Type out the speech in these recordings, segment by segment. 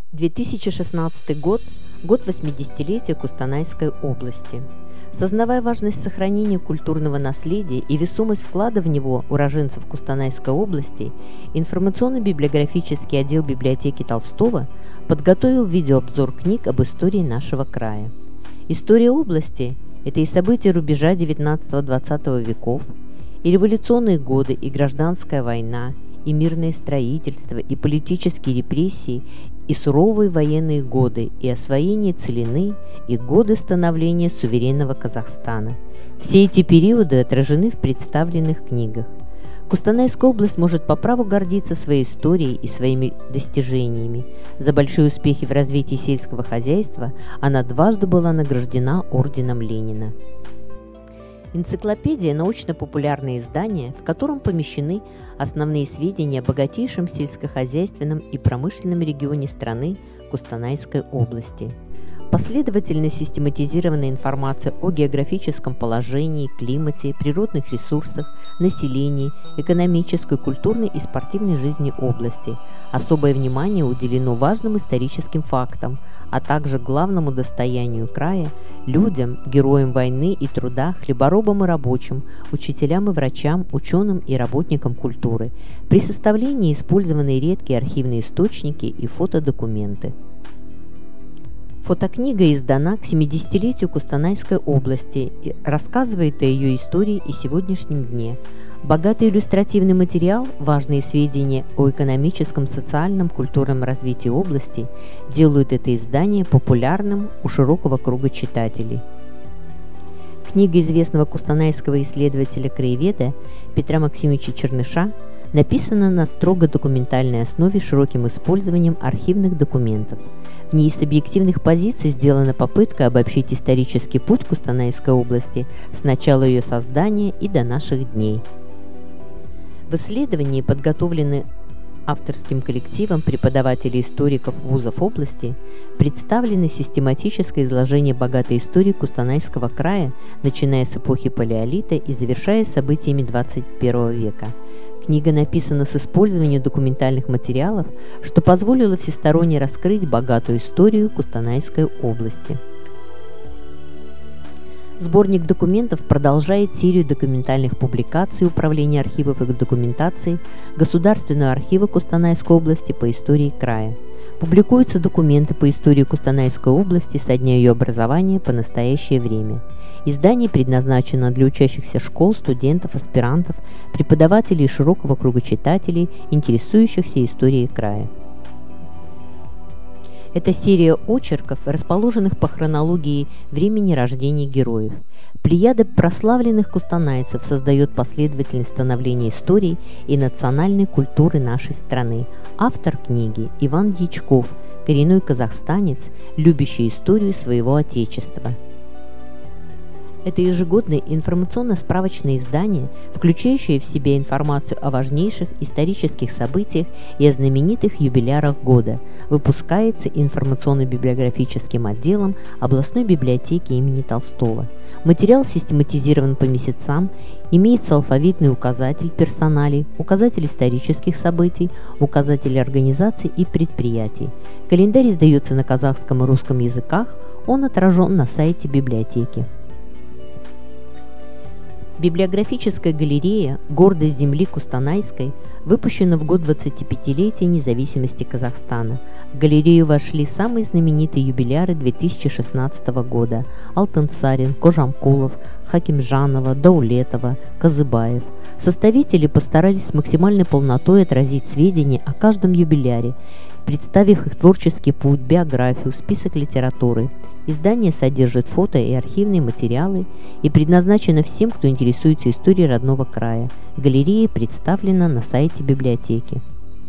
2016 год – год 80-летия Кустанайской области. Сознавая важность сохранения культурного наследия и весомость вклада в него уроженцев Кустанайской области, информационно-библиографический отдел библиотеки Толстого подготовил видеообзор книг об истории нашего края. История области – это и события рубежа XIX-XX веков, и революционные годы, и гражданская война, и мирное строительство, и политические репрессии, и суровые военные годы, и освоение целины, и годы становления суверенного Казахстана. Все эти периоды отражены в представленных книгах. Кустанайская область может по праву гордиться своей историей и своими достижениями. За большие успехи в развитии сельского хозяйства она дважды была награждена орденом Ленина. Энциклопедия – научно-популярное издание, в котором помещены основные сведения о богатейшем сельскохозяйственном и промышленном регионе страны Кустанайской области. Последовательно систематизированная информация о географическом положении, климате, природных ресурсах, населении, экономической, культурной и спортивной жизни области. Особое внимание уделено важным историческим фактам, а также главному достоянию края – людям, героям войны и труда, хлеборобам и рабочим, учителям и врачам, ученым и работникам культуры. При составлении использованы редкие архивные источники и фотодокументы. Фотокнига издана к 70-летию Кустанайской области и рассказывает о ее истории и сегодняшнем дне. Богатый иллюстративный материал, важные сведения о экономическом, социальном, культурном развитии области делают это издание популярным у широкого круга читателей. Книга известного кустанайского исследователя-краеведа Петра Максимовича Черныша написана на строго документальной основе с широким использованием архивных документов. В ней с объективных позиций сделана попытка обобщить исторический путь Кустанайской области с начала ее создания и до наших дней. В исследовании, подготовлены авторским коллективом преподавателей историков вузов области, представлено систематическое изложение богатой истории Кустанайского края, начиная с эпохи палеолита и завершая событиями 21 века. Книга написана с использованием документальных материалов, что позволило всесторонне раскрыть богатую историю Кустанайской области. Сборник документов продолжает серию документальных публикаций Управления архивов и документации Государственного архива Кустанайской области по истории края. Публикуются документы по истории Кустанайской области со дня ее образования по настоящее время. Издание предназначено для учащихся школ, студентов, аспирантов, преподавателей и широкого круга читателей, интересующихся историей края. Это серия очерков, расположенных по хронологии времени рождения героев. Плеяда прославленных кустанайцев создает последовательность становления истории и национальной культуры нашей страны. Автор книги Иван Дьячков, коренной казахстанец, любящий историю своего отечества. Это ежегодное информационно-справочное издание, включающее в себя информацию о важнейших исторических событиях и о знаменитых юбилярах года, выпускается информационно-библиографическим отделом областной библиотеки имени Толстого. Материал систематизирован по месяцам, имеется алфавитный указатель персоналей, указатель исторических событий, указатель организаций и предприятий. Календарь издается на казахском и русском языках, он отражен на сайте библиотеки. Библиографическая галерея «Гордость земли Кустанайской» выпущена в год 25-летия независимости Казахстана. В галерею вошли самые знаменитые юбиляры 2016 года – Алтынсарин, Кожамкулов, Хакимжанова, Даулетова, Казыбаев. Составители постарались с максимальной полнотой отразить сведения о каждом юбиляре, представив их творческий путь, биографию, список литературы. Издание содержит фото и архивные материалы и предназначено всем, кто интересуется историей родного края. Галерея представлена на сайте библиотеки.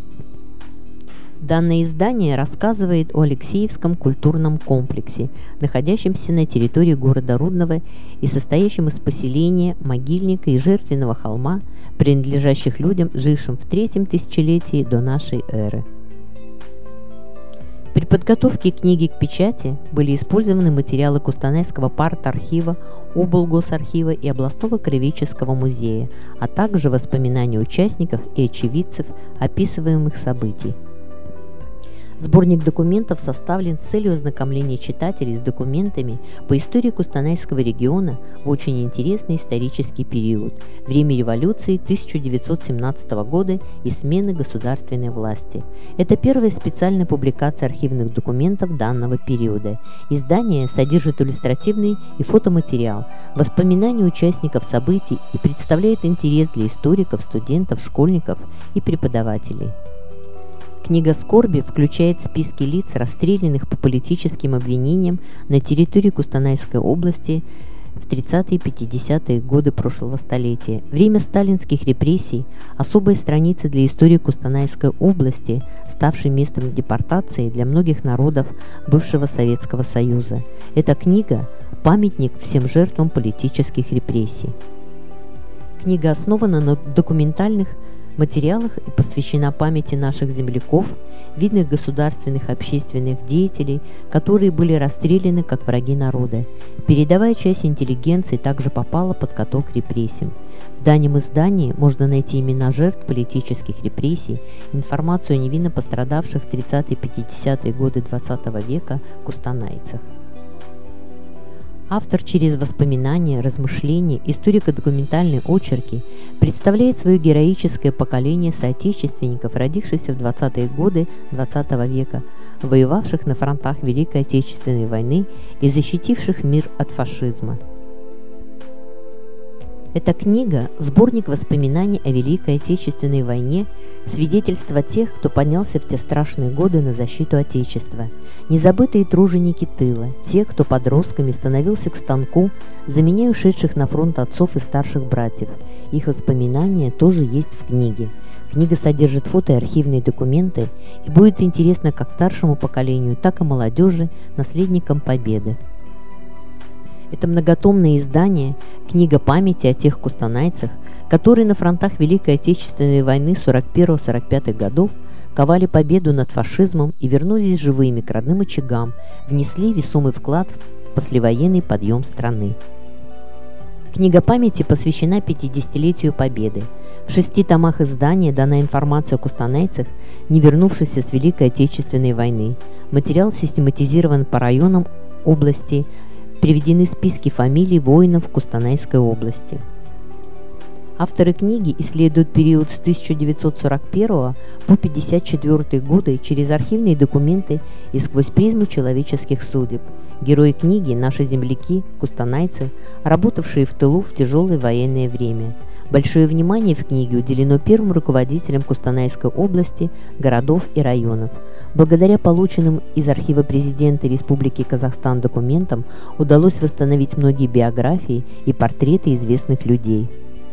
Данное издание рассказывает о Алексеевском культурном комплексе, находящемся на территории города Рудного и состоящем из поселения, могильника и жертвенного холма, принадлежащих людям, жившим в 3-м тысячелетии до нашей эры. При подготовке книги к печати были использованы материалы Кустанайского парт-архива, облгосархива и областного краеведческого музея, а также воспоминания участников и очевидцев описываемых событий. Сборник документов составлен с целью ознакомления читателей с документами по истории Кустанайского региона в очень интересный исторический период – время революции 1917 года и смены государственной власти. Это первая специальная публикация архивных документов данного периода. Издание содержит иллюстративный и фотоматериал, воспоминания участников событий и представляет интерес для историков, студентов, школьников и преподавателей. Книга скорби включает списки лиц, расстрелянных по политическим обвинениям на территории Кустанайской области в 30-е и 50-е годы прошлого столетия. Время сталинских репрессий – особая страница для истории Кустанайской области, ставшей местом депортации для многих народов бывшего Советского Союза. Эта книга – памятник всем жертвам политических репрессий. Книга основана на документальных материалах и посвящена памяти наших земляков, видных государственных общественных деятелей, которые были расстреляны как враги народа. Передовая часть интеллигенции также попала под каток репрессий. В данном издании можно найти имена жертв политических репрессий, информацию о невинно пострадавших в 30-50-е годы XX века кустанайцах. Автор через воспоминания, размышления, историко-документальные очерки представляет свое героическое поколение соотечественников, родившихся в 20-е годы XX века, воевавших на фронтах Великой Отечественной войны и защитивших мир от фашизма. Эта книга – сборник воспоминаний о Великой Отечественной войне, свидетельство тех, кто поднялся в те страшные годы на защиту Отечества, незабытые труженики тыла, те, кто подростками становился к станку, заменяя ушедших на фронт отцов и старших братьев. Их воспоминания тоже есть в книге. Книга содержит фото и архивные документы и будет интересна как старшему поколению, так и молодежи, наследникам Победы. Это многотомное издание – книга памяти о тех кустанайцах, которые на фронтах Великой Отечественной войны 41-45 годов ковали победу над фашизмом и вернулись живыми к родным очагам, внесли весомый вклад в послевоенный подъем страны. Книга памяти посвящена 50-летию Победы. В 6 томах издания дана информация о кустанайцах, не вернувшихся с Великой Отечественной войны. Материал систематизирован по районам области, приведены списки фамилий воинов Кустанайской области. Авторы книги исследуют период с 1941 по 1954 годы через архивные документы и сквозь призму человеческих судеб. Герои книги – наши земляки, кустанайцы, работавшие в тылу в тяжелое военное время. Большое внимание в книге уделено первым руководителям Кустанайской области, городов и районов. Благодаря полученным из архива президента Республики Казахстан документам удалось восстановить многие биографии и портреты известных людей.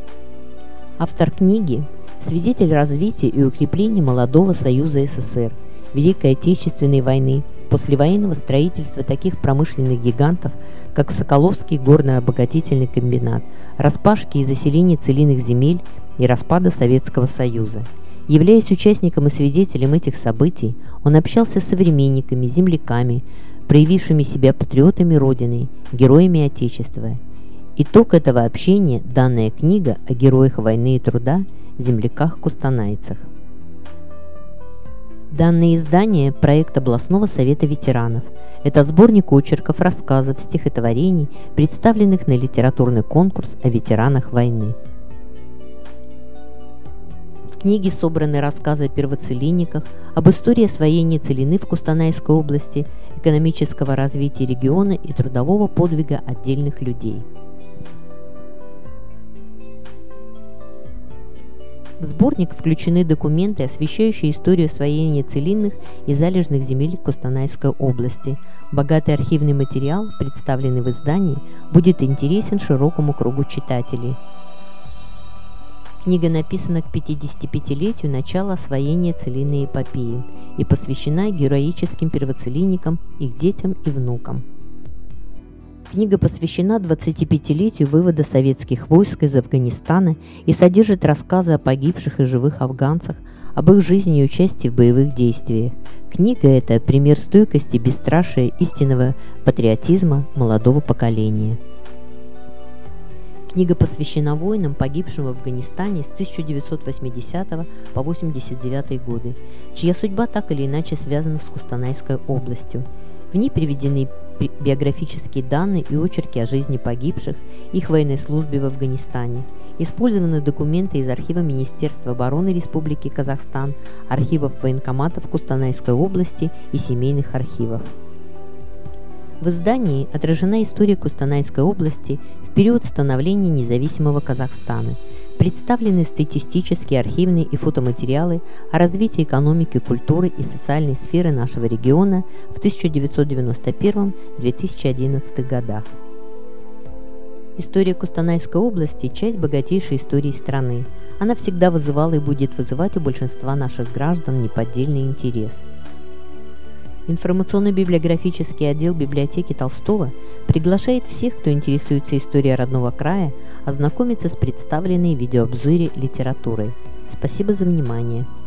Автор книги – свидетель развития и укрепления молодого Союза СССР, Великой Отечественной войны, послевоенного строительства таких промышленных гигантов, как Соколовский горно-обогатительный комбинат, распашки и заселения целинных земель и распада Советского Союза. Являясь участником и свидетелем этих событий, он общался с современниками, земляками, проявившими себя патриотами Родины, героями Отечества. Итог этого общения – данная книга о героях войны и труда, земляках-кустанайцах. Данное издание – проект областного совета ветеранов. Это сборник очерков, рассказов, стихотворений, представленных на литературный конкурс о ветеранах войны. В книге собраны рассказы о первоцелинниках, об истории освоения целины в Кустанайской области, экономического развития региона и трудового подвига отдельных людей. В сборник включены документы, освещающие историю освоения целинных и залежных земель Кустанайской области. Богатый архивный материал, представленный в издании, будет интересен широкому кругу читателей. Книга написана к 55-летию начала освоения целинной эпопеи и посвящена героическим первоцелинникам, их детям и внукам. Книга посвящена 25-летию вывода советских войск из Афганистана и содержит рассказы о погибших и живых афганцах, об их жизни и участии в боевых действиях. Книга – это пример стойкости, бесстрашия, истинного патриотизма молодого поколения. Книга посвящена воинам, погибшим в Афганистане с 1980 по 1989 годы, чья судьба так или иначе связана с Кустанайской областью. В ней приведены биографические данные и очерки о жизни погибших, их военной службе в Афганистане. Использованы документы из архива Министерства обороны Республики Казахстан, архивов военкоматов Кустанайской области и семейных архивов. В издании отражена история Кустанайской области в период становления независимого Казахстана. Представлены статистические, архивные и фотоматериалы о развитии экономики, культуры и социальной сферы нашего региона в 1991-2011 годах. История Кустанайской области – часть богатейшей истории страны. Она всегда вызывала и будет вызывать у большинства наших граждан неподдельный интерес. Информационно-библиографический отдел библиотеки Толстого приглашает всех, кто интересуется историей родного края, ознакомиться с представленной в видеообзоре литературой. Спасибо за внимание.